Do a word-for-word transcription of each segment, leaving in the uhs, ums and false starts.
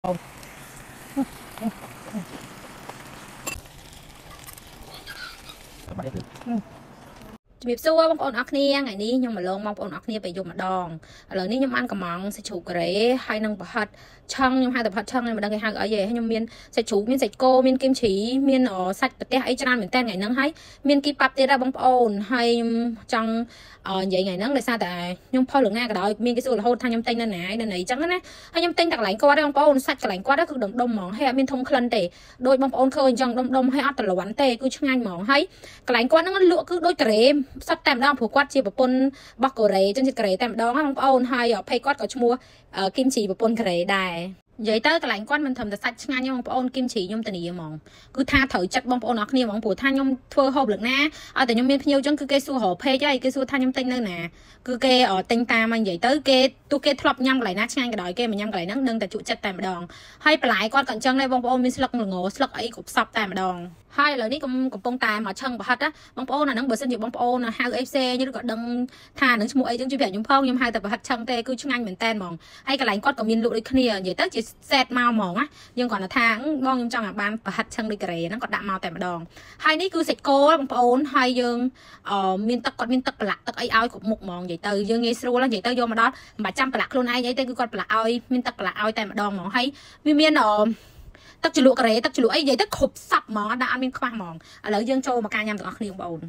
Chụp xua bông ôn ác nia ngày ní nhưng mà lông bông ôn ác nia phải dùng mà đòn lời ní nhưng ăn cả món sẽ chụp cái hay năng bật hạt chân nhưng hai tập hạt chân này mà đang cái hàng ở về hay nhưng miên sẽ chụp miên sẽ cô miên kim chỉ miên ở sạch bật té ấy cho nên mình tên ngày nắng hay miên kim bắp tê ra bông ôn hay trong ờ vậy ngày nắng là sao tại nhưng phơi lượng nga cả đời miên cái xua là hôn thay nhâm tên nên này nên này trắng á hay nhâm tên đặt lạnh qua đây bông ôn sạch cả lạnh qua đó cứ đừng đông mỏng hay miên thông khăn tệ đôi bông ôn khơi trong đông đông hay ăn tạt là quán tê cứ chung anh mỏng hay cả lạnh qua nó lựa cứ đôi kề sắp tạm đongผูกquạt chiaบปนบักกระเรจนจะกระเรแต่ดองบางปอนให้เอาไปกอดกับชัวกิมชีบปนกระเรได้vậy tới cái lạnh quan mình thầm sạch ngay nhưng bông kim chỉ nhung tình yêu mong cứ tha thử chặt bông bông nọc nhiều mong phủ tha nhung thưa hộp được na ở tại nhung miên nhiều chân cứ cây xua hộp phê chứ cây xua tha nhung tinh nơi nè cứ cây ở tinh ta mà vậy tới cây tu cây thọp nhâm lại nát ngay cái đòi cây mà nhâm lại nắng nâng tại trụ chặt tại mà đòn hay lại con cận chân đây bông bông miên sọc ngổ sọc ấy cục sọc tại mà đòn hai lời ní cũng cũng bông tài mà chân bật hất á bông bông là nắng bờ sân nhiều bông bông là hai ép xê như gọi đừng tha nắng mua ấy chứng chỉ vẻ nhung phong nhưng hai tập hất chân tê cứ chung anh mình tên mong hay cái lạnh con của miên lụi đi kia vậy tới chỉ set màu mỏng á nhưng còn là tháng bong trong là ban và hạt chân đi kề nó còn đạm màu tại mà đòn hai ní cứ sệt cô bông bông hai dương ờ miên tắc còn miên tắc lạc tắc ấy ao cũng một mỏng vậy từ dương nghe sưu là vậy tới vô mà đó mà trăm lạc luôn ai vậy tới cứ con lạc ao miên tắc lạc ao tại mà đòn mỏng hay miên miên ờ tắc chữ lụa kề tắc chữ lụa ấy vậy tắc khục sập mỏng đã ăn miên khoang mỏng ở lỡ dương châu mà ca nhầm tụi nó liền bồn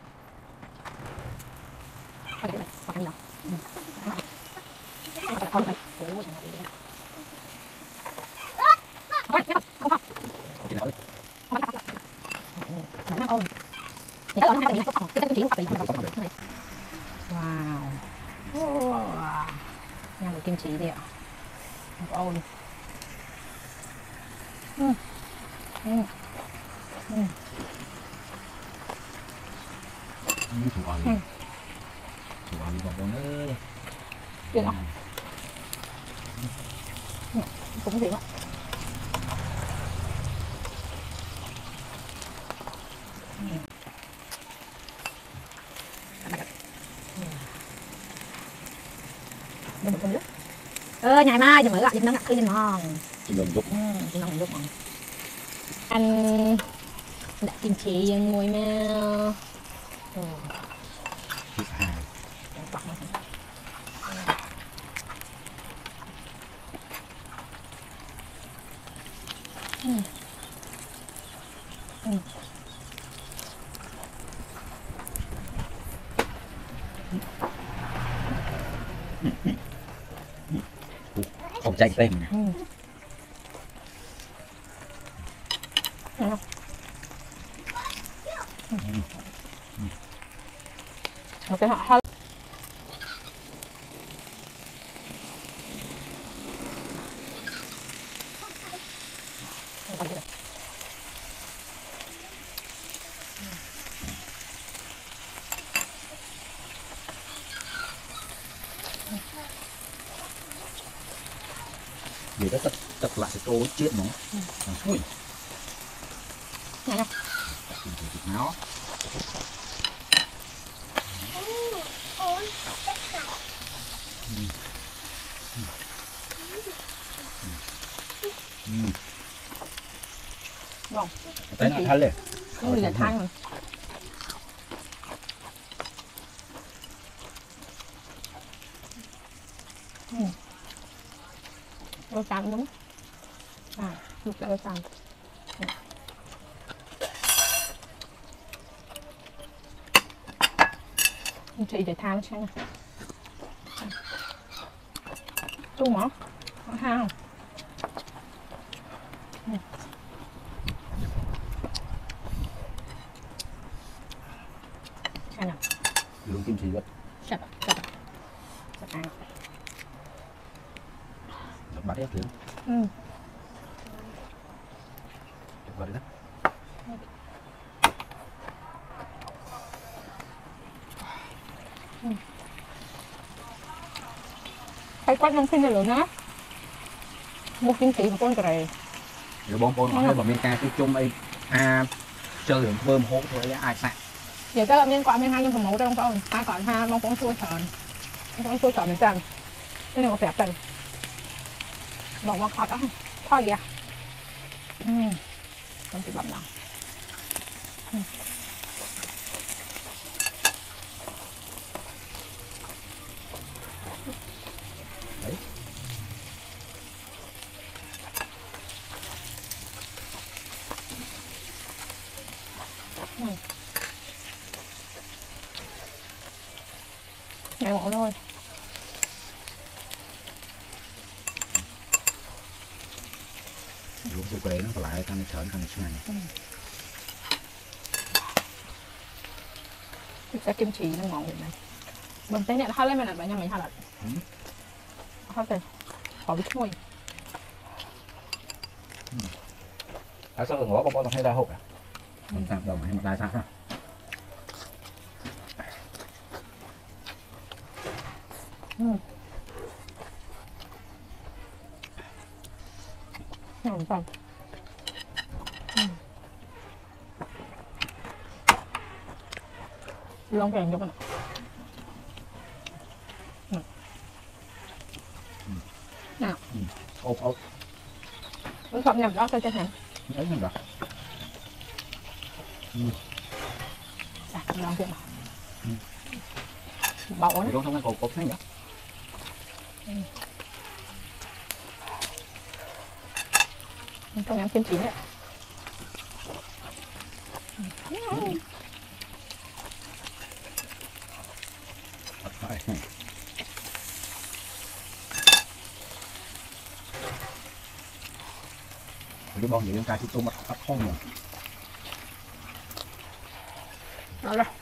wow nha một kim chỉ đi ạ một ôn ừ. Ừ. Ừ. Thủ ăn Ừ. thủ ăn vào con nữa được không? Ừ. Cũng được ạ ơ nhảy mai giờ mới gọi nó ngặt cái gì ngon chỉ cần giúp chỉ ngon giúp anh đã kim chỉ ngồi mèo thứ hai ừ. Ừ. không chạy tên Ừ. Ừ. Ừ. Ok họ hơi vì đó tất tất lại tô chết nó ui này này nó ngon tới nó thay lên cái là than rồi đôi tàn đúng à được đôi tàn chị để than xem chung mỏ ha không xem nào luôn kim chỉ vật sạch sạch sạch ăn bắt hết luôn ừ bắt hết hay quát không xin được luôn á một kim chỉ một con kề rồi bông bông nói bảo miền ca cái chung ấy à chơi được bơm hố thôi ai sạch giờ tới miền quạ miền hai nhưng mà mẫu trong con ta còn ha mong con xui sờn con xui sờn mình chăng cái này có phép chăngบอกว่าขอต้อง thôi kìa ừ con thịt bằm nào ừ. Đấy. Ừ. Nghe ngộ thôi. Lúc tôi quay nó lại thằng sởn thằng này ừ. Cái kim chỉ nó ngon vậy này bên tay này nó lên mà là bạn nhà mình hay là không thể khỏi biết mùi à sao ngõ bông bông hay ra hộp à mình tạm đồng hay một đai sao ha ừ. Ngon không ừ. Lông kèm cho con nào ốp ốp nó không nhầm đó thôi cho thằng đấy không được à lông kèm bầu nó không không cột cột thấy nhỉ không nhắm kim chỉ đấy cái bông vậy ca chúng tôi mặt tắt không rồi đó rồi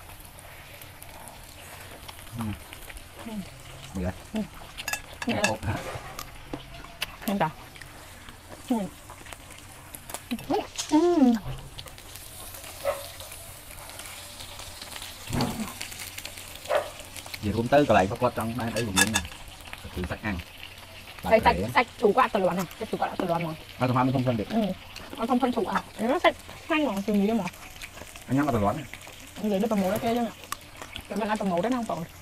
được rồi cột hả không cả ừ. giờ cũng tới cái lại có trong đây đấy cũng như này từ sạch ăn đây sạch sạch chủ có ăn từ loạn này chủ có ăn từ loạn này à tụi mình không phân được ừ nó không phân chủ à nó sạch hai ngọn từ gì mà anh nhắm vào từ loạn này vậy nó tầm màu đó kia chứ nè cái mình ăn tầm màu đấy không còn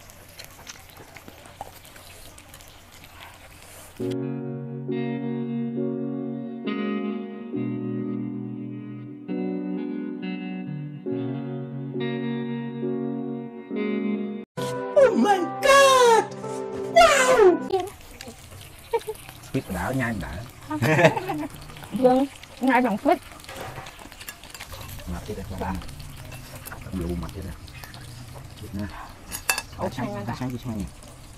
oh my god wow biết đã nhai đã vâng ngay bằng phết mặt thế này ba nhiều mặt thế này biết nè ổ xanh ăn sáng cái sáng này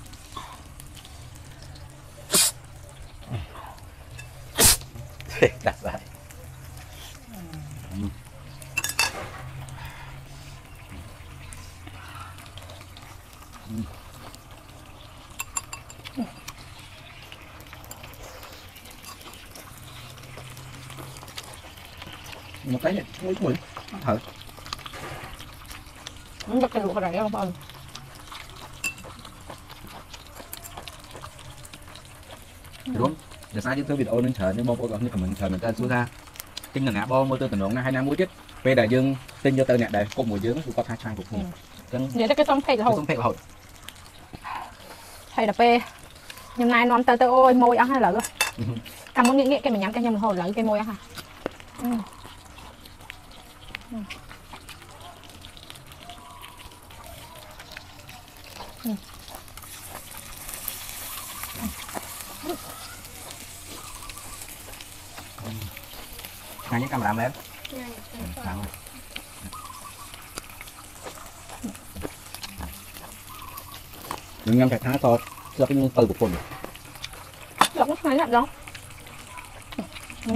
đặt lại một cái này mũi mũi thử không biết cái lụa này không bao đúng giờ sáng chúng tôi video nên chờ nên bông bông như mình chờ mình ta xuống ra kinh là ngã bông môi tôi tình huống hai năm mũi chết về đại dương tin cho tôi nè đây cùng mùi dương có hai trang của mình vậy cái xong phê là xong phê là hồi hay là phê nhưng nay non tơ tơ ôi môi ăn hay lỡ cảm ơn nghĩa nghĩa cái mình nhắm cái nhưng mà hồi lỡ cái môi ăn hả ừ. Ừ. Ừ. ngay những camera lên đừng ngâm phải thả to cho cái từ của quần lỏng này lắm đó ừ.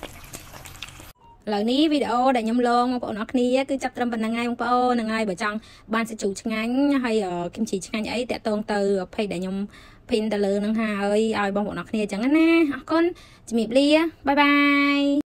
Lời ní video để nhâm lông ông bọn kia cứ chặt trâm bằng ngày ông bao ngày bởi chăng ban sẽ chủ chứng ánh hay ở kim chỉ chứng ánh ấy tẹt tông từ phải để nhâm pin tờ lơ nâng hà ơi ai bọn bọn kia chẳng nè con chỉ mịp lia bye bye